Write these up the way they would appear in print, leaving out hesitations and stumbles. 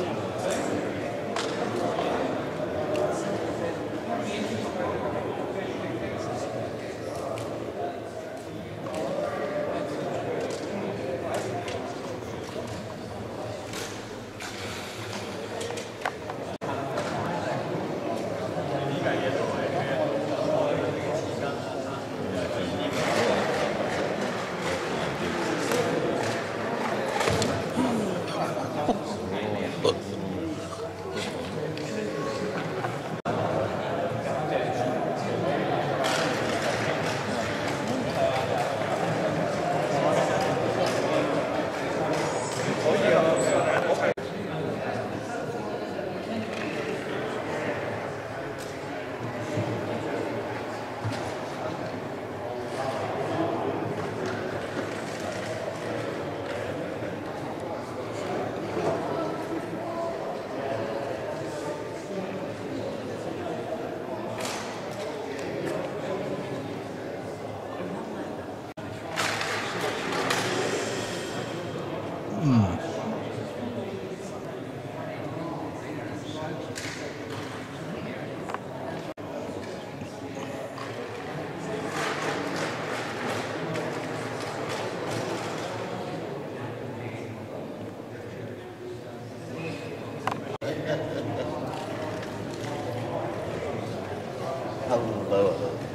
Hello.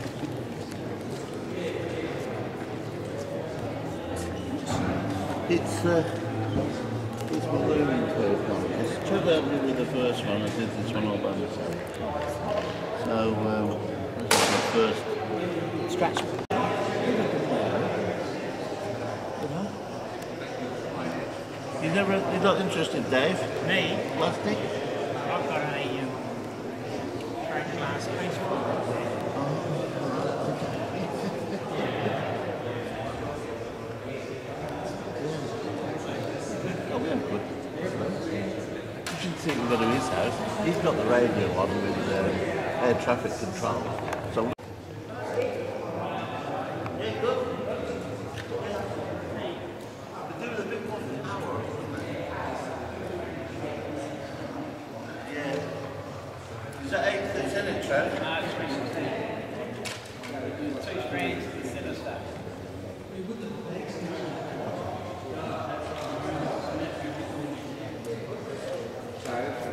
It's balloon contest. Chubb helped me with the first one. I did this one all by myself. So this is my first scratch. You're not interested, Dave? Me? Plastic? I've got a trade class baseball. Oh, yeah, good. You should see him go to his house. He's got the radio on with air traffic control. So is that 8th, isn't it, Trev? It's 316. 2 screens instead of stuff. Sorry.